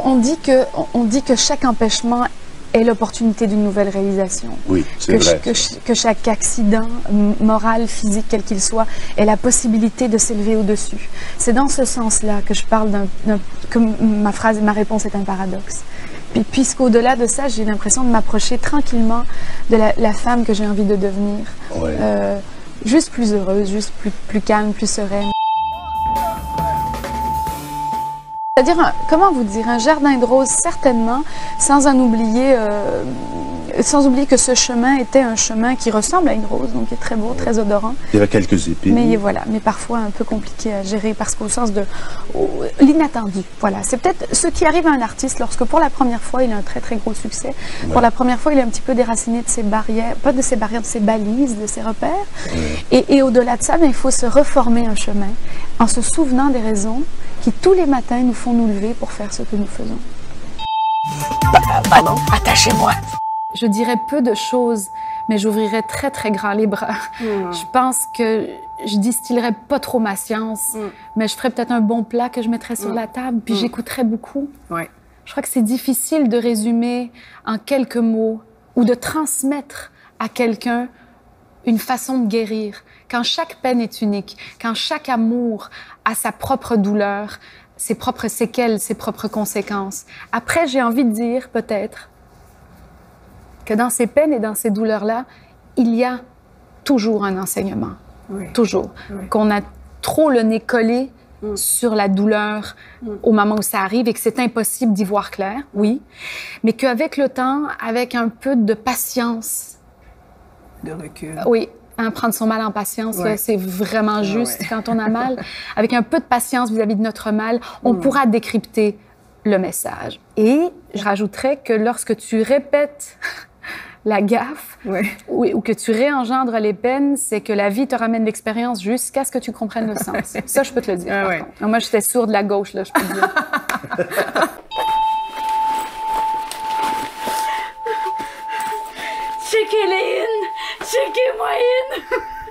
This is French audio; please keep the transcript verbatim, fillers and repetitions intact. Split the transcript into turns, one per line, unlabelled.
on dit que, on dit que chaque empêchement est l'opportunité d'une nouvelle réalisation.
Oui, c'est vrai.
Que, que chaque accident, moral, physique, quel qu'il soit, est la possibilité de s'élever au-dessus. C'est dans ce sens-là que je parle d'un, que ma phrase, ma réponse est un paradoxe. Puis, puisqu'au-delà de ça, j'ai l'impression de m'approcher tranquillement de la, la femme que j'ai envie de devenir.
Ouais.
Euh, juste plus heureuse, juste plus, plus calme, plus sereine. C'est-à-dire, comment vous dire, un jardin de roses, certainement, sans en oublier, euh, sans oublier que ce chemin était un chemin qui ressemble à une rose, donc qui est très beau, ouais. Très odorant.
Il y avait quelques épines.
Mais voilà, mais parfois un peu compliqué à gérer, parce qu'au sens de oh, l'inattendu. Voilà, c'est peut-être ce qui arrive à un artiste lorsque pour la première fois, il a un très très gros succès. Ouais. Pour la première fois, il est un petit peu déraciné de ses barrières, pas de ses barrières, de ses balises, de ses repères. Ouais. Et, et au-delà de ça, bien, il faut se reformer un chemin en se souvenant des raisons qui tous les matins nous font nous lever pour faire ce que nous faisons.
Pardon, attachez-moi.
Je dirais peu de choses, mais j'ouvrirais très très grand les bras. Mm. Je pense que je distillerais pas trop ma science, mm. mais je ferais peut-être un bon plat que je mettrais sur mm. la table, puis mm. j'écouterais beaucoup. Ouais. Je crois que c'est difficile de résumer en quelques mots ou de transmettre à quelqu'un une façon de guérir. Quand chaque peine est unique, quand chaque amour a sa propre douleur, ses propres séquelles, ses propres conséquences. Après, j'ai envie de dire, peut-être, que dans ces peines et dans ces douleurs-là, il y a toujours un enseignement. Oui. Toujours. Oui. Qu'on a trop le nez collé mm. sur la douleur mm. au moment où ça arrive et que c'est impossible d'y voir clair, oui. Mais qu'avec le temps, avec un peu de patience...
De recul.
Oui. Hein, prendre son mal en patience, ouais. C'est vraiment juste. Ouais. Quand on a mal, avec un peu de patience vis-à-vis de notre mal, on mm. pourra décrypter le message. Et je rajouterais que lorsque tu répètes la gaffe ouais. ou, ou que tu réengendres les peines, c'est que la vie te ramène l'expérience jusqu'à ce que tu comprennes le sens. Ça, je peux te le dire. Ah, par ouais. contre. Moi, j'étais sourde de la gauche, là, je peux te dire.
Checkez-les in! Checkez-moi in!